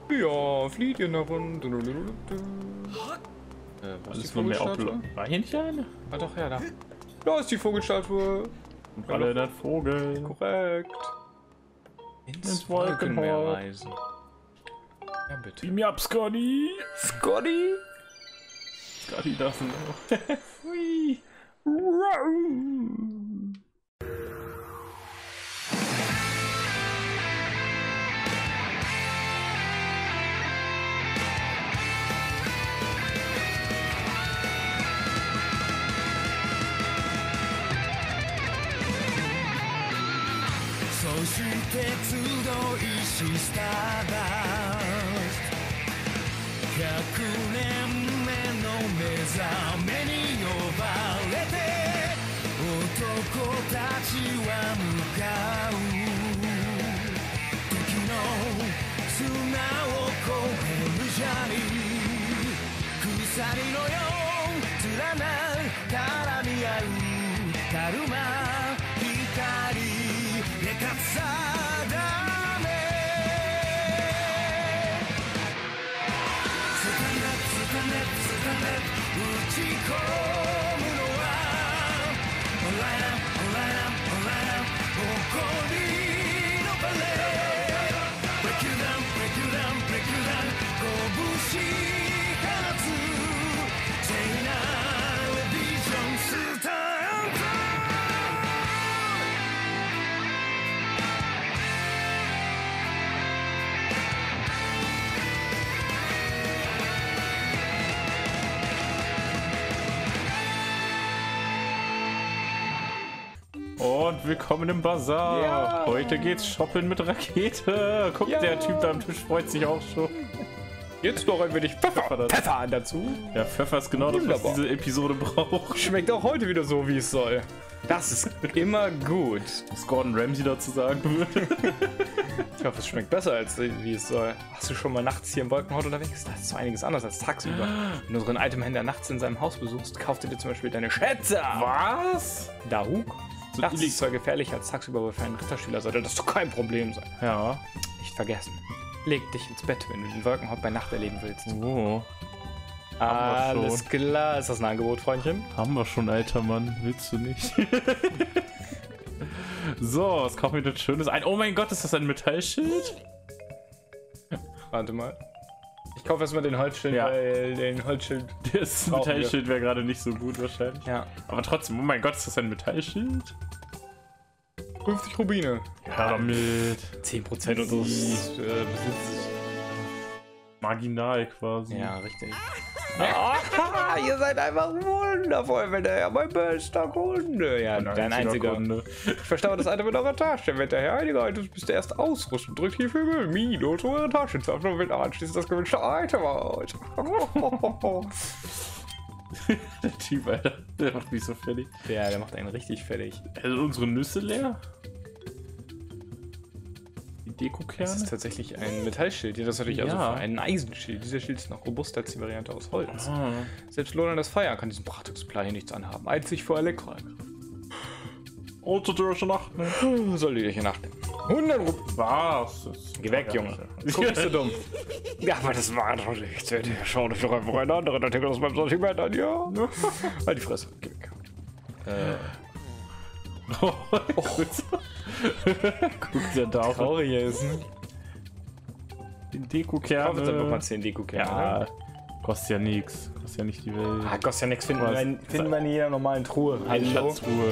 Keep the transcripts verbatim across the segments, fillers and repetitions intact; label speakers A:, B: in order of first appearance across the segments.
A: Ja, flieht ihr nach unten. Äh, wo ist die Vogelstatue?
B: War hier nicht eine?
A: Ah doch, ja, da. Da ist die Vogelstatue.
B: Und alle der Vogel.
A: Korrekt. Ins,
B: Ins
A: Wolkenmeer
B: Wolkenmeer
A: reisen. Ja, bitte.
B: Beam me up, Scotty!
A: Scotty?
B: Scotty doesn't know. Hui.
C: そして集いしスターダスト百年目の目覚めに呼ばれて男たちは向かう時の砂を越えるジャリー鎖のよう連な絡み合うたるまでかさだねつかねつかねつかね打ち込むのはオンライナオンライナオンライナ誇りのバレーブレイクダウンブレイクダウンブレイクダウン拳放つ聖なるビジョンスター
B: Und willkommen im Bazar.
A: Ja.
B: Heute geht's shoppen mit Rakete. Guck,
A: Ja.
B: der Typ da am Tisch freut sich auch schon.
A: Jetzt noch ein wenig Pfeffer,
B: Pfeffer
A: Pfeffer dazu.
B: Ja, Pfeffer ist genau das, was
A: Wunderbar.
B: diese Episode braucht.
A: Schmeckt auch heute wieder so, wie es soll. Das ist immer gut.
B: Was Gordon Ramsay dazu sagen würde.
A: Ich hoffe, es schmeckt besser, als wie es soll. Hast du schon mal nachts hier im Wolkenhaut unterwegs? Das ist so einiges anders als tagsüber. Wenn du so einen Itemhändler nachts in seinem Haus besuchst, kauft er dir zum Beispiel deine Schätze.
B: Was?
A: Dahuk.
B: So
A: Nachts ist
B: illeg-
A: es zwar gefährlich als tagsüber, aber für einen Ritterschüler sollte das doch kein Problem sein.
B: Ja.
A: Nicht vergessen. Leg dich ins Bett, wenn du den Wolkenhaut bei Nacht erleben willst.
B: Oh. Haben wir
A: Alles
B: schon.
A: klar. Ist das ein Angebot, Freundchen?
B: Haben wir schon, alter Mann. Willst du nicht? So, was kaufen wir denn Schönes ein? Oh mein Gott, ist das ein Metallschild?
A: Warte mal. Ich kaufe erstmal den Holzschild,
B: Ja.
A: weil den Holzschild...
B: Das
A: Brauchen wir.
B: Metallschild wäre gerade nicht so gut wahrscheinlich.
A: Ja.
B: Aber trotzdem, oh mein Gott, ist das ein Metallschild?
A: fünfzig Rubine.
B: Ja, damit.
A: zehn Prozent unseres äh, Besitzes.
B: Marginal quasi.
A: Ja, richtig. Ah, ihr seid einfach wundervoll, wenn der ja mein bester Kunde. Ja, dein einziger.
B: Kunde.
A: Ich verstaue das Item in eurer Tasche. Wenn der Herr einige Items bis der erst ausrüsten, drückt hier für Müll, Minus eure Tasche zu öffnen und wählt anschließend das gewünschte Item aus.
B: Der Typ, Alter, der macht mich so fertig.
A: Ja, der macht einen richtig fertig.
B: Also unsere Nüsse leer? Die
A: Das
B: Dekokerne?
A: ist tatsächlich ein Metallschild. Das ist natürlich also
B: Ja.
A: für ein Eisenschild. Dieser Schild ist noch robuster als die Variante aus Holz.
B: Ah.
A: Selbst Lonan das Feuer kann diesen Prachtexemplar hier nichts anhaben. Einzig für Elektroangriff.
B: Unter der Nacht, ne?
A: Soll die dich in Nacht nehmen. hundert Rubine.
B: Was? Das-
A: Geh weg,
B: Ja,
A: Junge.
B: ja.
A: Guck nicht so dumm. Ja, aber das war doch nichts. Schau dich doch einfach einen anderen Artikel aus meinem Sortiment an, ja? Halt die Fresse. Geh weg. Äh,
B: Oh. Guck dir da auf
A: traurig ist, ne?
B: den
A: Ich kaufe jetzt einfach
B: Dekokerne.
A: mal zehn Dekokerne.
B: Ja,
A: ne?
B: kostet ja nichts. Kostet ja nicht die Welt.
A: Ah, kostet ja nichts. Finden
B: Was?
A: wir in, finden wir in jeder normalen Truhe.
B: Eine
A: Hallo?
B: Schatzruhe.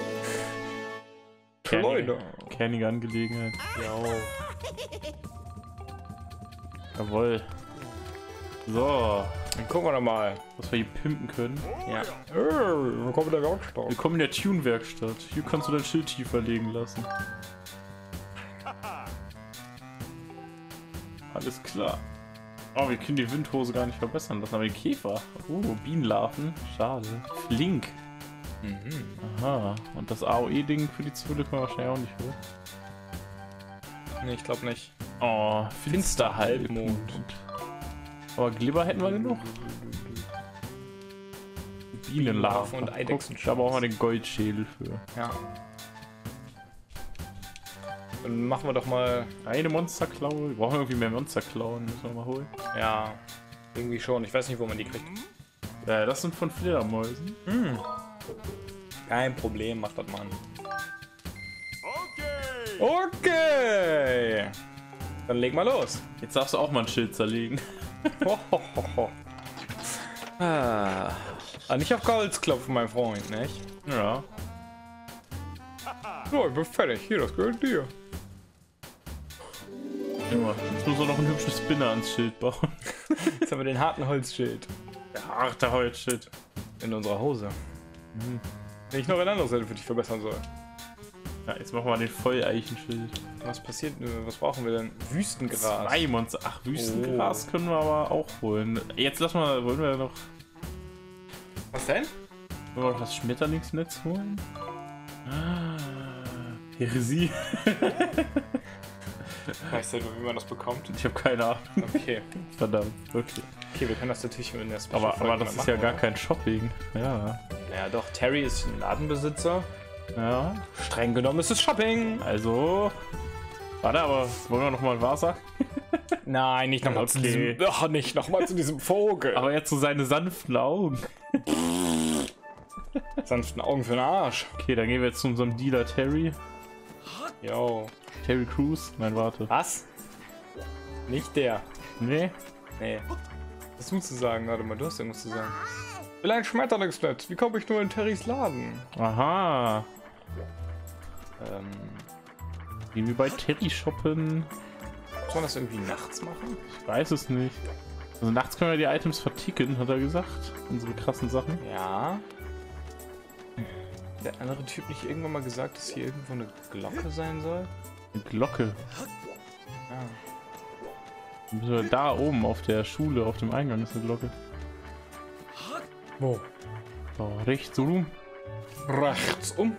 A: Leute.
B: Kernige Angelegenheit.
A: Ja.
B: Jawohl. So,
A: Dann gucken wir doch mal.
B: was wir hier pimpen können.
A: Ja. Äh, willkommen in der Werkstatt.
B: Willkommen in der Tune-Werkstatt. Hier kannst du dein Schild tiefer legen lassen. Alles klar. Oh, wir können die Windhose gar nicht verbessern lassen, aber den Käfer. Oh, Bienenlarven. Schade. Flink.
A: Mhm.
B: Aha. Und das A O E-Ding für die Zwille können wir wahrscheinlich auch nicht hoch.
A: Nee, ich glaube nicht.
B: Oh,
A: Finster Halbmond.
B: Aber Glibber hätten wir genug. Bienenlarven
A: und Eidechsen.
B: Guck, da brauchen wir den Goldschädel für.
A: Ja. Dann machen wir doch mal.
B: Eine Monsterklaue. Wir brauchen irgendwie mehr Monsterklauen. Müssen wir mal holen.
A: Ja, irgendwie schon. Ich weiß nicht, wo man die kriegt.
B: Ja, das sind von Fledermäusen.
A: Hm. Kein Problem, mach das mal. Okay. Dann leg mal los.
B: Jetzt darfst du auch mal ein Schild zerlegen.
A: Ho, ho, ho, ho. Ah. Ah, nicht auf Holz klopfen, mein Freund, nicht?
B: Ja.
A: So, ich bin fertig. Hier, das gehört dir.
B: Immer. Jetzt muss man noch einen hübschen Spinner ans Schild bauen.
A: Jetzt haben wir den harten Holzschild
B: Der harte Holzschild.
A: in unserer Hose.
B: Mhm.
A: Wenn ich noch ein anderes hätte für dich verbessern soll.
B: Ja, jetzt machen wir den Volleichenschild.
A: Was passiert? Was brauchen wir denn? Wüstengras.
B: Zwei Monster. Ach, Wüstengras oh. können wir aber auch holen. Jetzt lass mal, wollen wir noch.
A: Was denn?
B: Wollen wir noch das Schmetterlingsnetz holen? Ah, Heresie.
A: Weißt du, wie man das bekommt?
B: Ich habe keine Ahnung.
A: Okay.
B: Verdammt, wirklich.
A: Okay, wir können das natürlich in der Special
B: Aber, aber das ist
A: machen,
B: ja gar
A: oder?
B: kein Shopping. Ja.
A: Ja, doch. Terry ist ein Ladenbesitzer.
B: Ja.
A: Streng genommen ist es Shopping.
B: Also. Warte, aber wollen wir noch mal Wasser?
A: Nein, nicht nochmal zu
B: Okay.
A: diesem. Ach, nicht nochmal zu diesem Vogel.
B: Aber jetzt so seine sanften Augen.
A: Sanften Augen für den Arsch.
B: Okay, dann gehen wir jetzt zu unserem Dealer Terry.
A: Yo.
B: Terry Crews. Nein, warte.
A: Was? Nicht der.
B: Nee.
A: Nee. Was musst du sagen? Warte mal, du hast irgendwas zu sagen. Ich will ein Schmetterlingsnetz. Wie komme ich nur in Terrys Laden?
B: Aha.
A: Ähm.
B: Gehen wir bei Terry shoppen?
A: Muss man das irgendwie nachts machen?
B: Ich weiß es nicht. Also nachts können wir die Items verticken, hat er gesagt. Unsere krassen Sachen.
A: Ja. Der andere Typ nicht irgendwann mal gesagt, dass hier irgendwo eine Glocke sein soll?
B: Eine Glocke.
A: Ja.
B: Dann müssen wir da oben auf der Schule, auf dem Eingang ist eine Glocke.
A: Wo?
B: So, rechts rum.
A: Rechts um.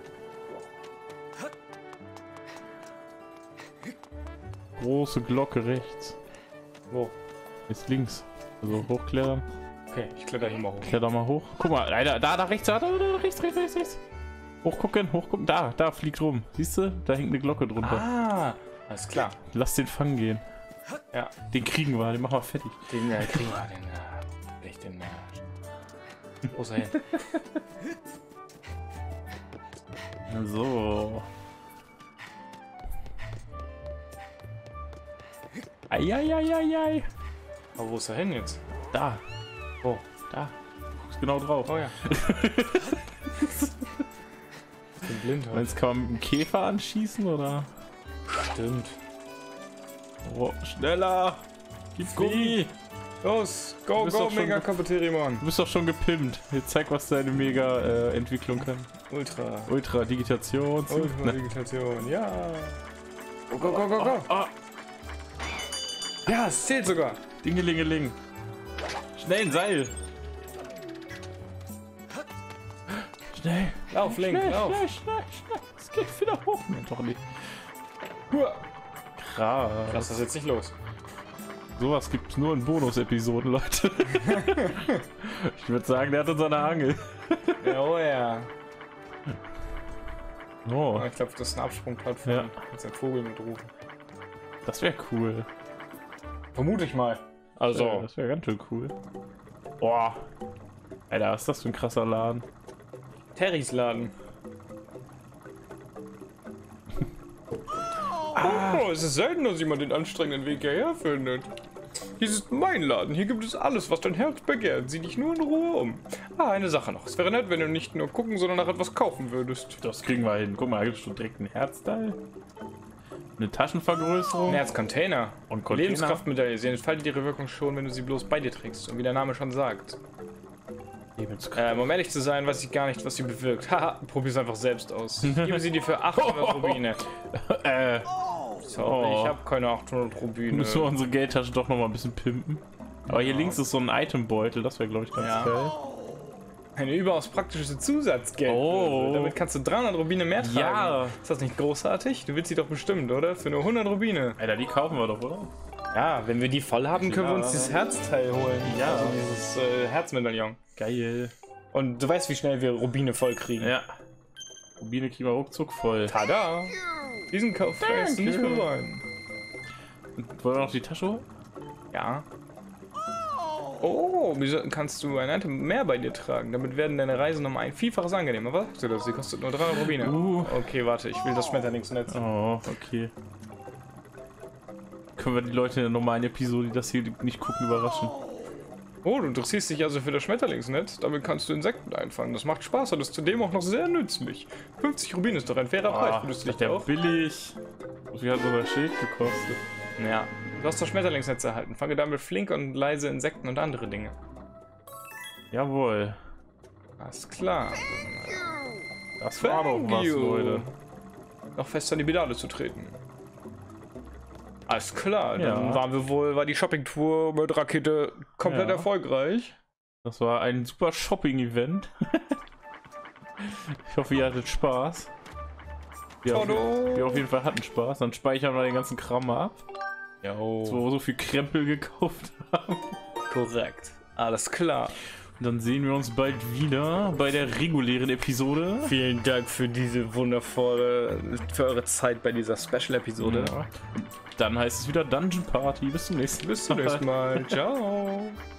B: Große Glocke rechts.
A: Wo?
B: Ist links. Also hochklettern.
A: Okay, ich kletter hier mal hoch.
B: Kletter mal hoch. Guck mal, da, da, da rechts, da, da, da, rechts, rechts, rechts, rechts. Hochgucken, hochgucken. Da, da fliegt rum. Siehst du? Da hängt eine Glocke drunter.
A: Ah, alles klar.
B: Lass den fangen gehen.
A: Ja.
B: Den kriegen wir, den machen wir fertig.
A: Den äh, kriegen wir, den äh, echt den äh, wo ist er hin?
B: So. Eieieiei.
A: Aber wo ist er hin jetzt?
B: Da.
A: Wo?
B: Da. Du guckst genau drauf.
A: Oh ja. Ich bin blind heute.
B: Jetzt kann man mit dem Käfer anschießen, oder?
A: Stimmt.
B: Oh, schneller. Gib Gummi.
A: Los, go,
B: Du bist
A: go,
B: doch schon
A: Mega
B: ge-
A: Kompeterimon.
B: Du bist doch schon gepimpt. Jetzt zeig, was deine Mega-Entwicklung kann.
A: Ultra.
B: Ultra Digitation.
A: Ultra Digitation, ja. Go, go, go, go, go.
B: Oh,
A: Ja, es zählt sogar.
B: Dingelingeling. Schnell ein Seil. Schnell.
A: Lauf, Link,
B: Schnell,
A: lauf.
B: schnell, schnell, schnell. Es geht wieder hoch. Nee, doch nicht.
A: Hua.
B: Krass.
A: Lass das jetzt nicht los.
B: Sowas gibt's nur in Bonus-Episoden, Leute. Ich würde sagen, der hat uns an der Angel.
A: Ja, oh ja.
B: Oh,
A: Ich glaube, das ist eine Absprungplattform.
B: Ja.
A: Jetzt ein Vogel mitrufen.
B: das wäre cool.
A: Vermute ich mal. Also,
B: Ja, das wäre ganz schön cool. Boah. Alter, was ist das für ein krasser Laden?
A: Terrys Laden. Oh, es ist selten, dass jemand den anstrengenden Weg hierher findet. Dies ist mein Laden. Hier gibt es alles, was dein Herz begehrt. Sieh dich nur in Ruhe um. Ah, eine Sache noch. Es wäre nett, wenn du nicht nur gucken, sondern nach etwas kaufen würdest.
B: Das kriegen wir hin. Guck mal, da gibt es schon direkt ein Herzteil. Eine Taschenvergrößerung.
A: Ein Herzcontainer.
B: Und Container.
A: Lebenskraftmedaille. Sie entfaltet ihre Wirkung schon, wenn du sie bloß bei dir trägst. Und wie der Name schon sagt.
B: Lebenskraft.
A: Ähm, um ehrlich zu sein, weiß ich gar nicht, was sie bewirkt. Haha, probier's einfach selbst aus. Ich gebe sie dir für achthundert Rubine.
B: Äh,
A: Sorry,
B: Oh.
A: ich habe keine achthundert Rubine.
B: müssen wir unsere Geldtasche doch noch mal ein bisschen pimpen. Aber hier links ist so ein Itembeutel. Das wäre, glaube ich, ganz
A: Ja.
B: geil.
A: Eine überaus praktische Zusatzgeld.
B: Oh.
A: Damit kannst du dreihundert Rubine mehr tragen.
B: Ja.
A: Ist das nicht großartig? Du willst sie doch bestimmt, oder? Für nur hundert Rubine.
B: Alter, die kaufen wir doch, oder?
A: Ja, wenn wir die voll haben, können wir uns dieses Herzteil holen.
B: Ja.
A: Also dieses äh, Herzmedaillon.
B: Geil.
A: Und du weißt, wie schnell wir Rubine voll kriegen.
B: Ja. Rubine kriegen wir ruckzuck voll.
A: Tada! Diesen Kauf kannst du nicht
B: Danke.
A: bereuen.
B: Wollen wir noch die Tasche holen?
A: Ja. Oh, wieso kannst du ein Item mehr bei dir tragen? Damit werden deine Reisen um ein Vielfaches angenehmer. Was sagst du das? Sie kostet nur dreihundert Rubine.
B: Uh.
A: Okay, warte, ich will das Schmetterlingsnetz.
B: Oh, okay. Können wir die Leute in der normalen Episode, die das hier nicht gucken, überraschen?
A: Oh, du interessierst dich also für das Schmetterlingsnetz? Damit kannst du Insekten einfangen. Das macht Spaß und ist zudem auch noch sehr nützlich. fünfzig Rubine ist doch ein fairer Preis.
B: Ah,
A: Würdest du
B: ist
A: nicht
B: der
A: auch?
B: billig. Wie hat so ein Schild gekostet?
A: Ja. Du hast das Schmetterlingsnetz erhalten. Fange damit flink und leise Insekten und andere Dinge.
B: Jawohl.
A: Alles klar.
B: Das war doch
A: Thank
B: was,
A: you.
B: Leute.
A: Noch fest an die Pedale zu treten. Alles klar, dann
B: Ja.
A: waren wir wohl, war die Shoppingtour mit Rakete komplett
B: Ja.
A: erfolgreich.
B: Das war ein super Shopping-Event. Ich hoffe, ihr hattet Spaß. Wir auf,
A: Todo.
B: wir auf jeden Fall hatten Spaß. Dann speichern wir den ganzen Kram mal ab.
A: Jo,
B: So, so viel Krempel gekauft haben.
A: korrekt. Alles klar.
B: Und dann sehen wir uns bald wieder bei der regulären Episode.
A: Vielen Dank für diese wundervolle, für eure Zeit bei dieser Special-Episode.
B: Ja. Dann heißt es wieder Dungeon Party. Bis zum nächsten Mal.
A: Bis zum nächsten Mal. Ciao.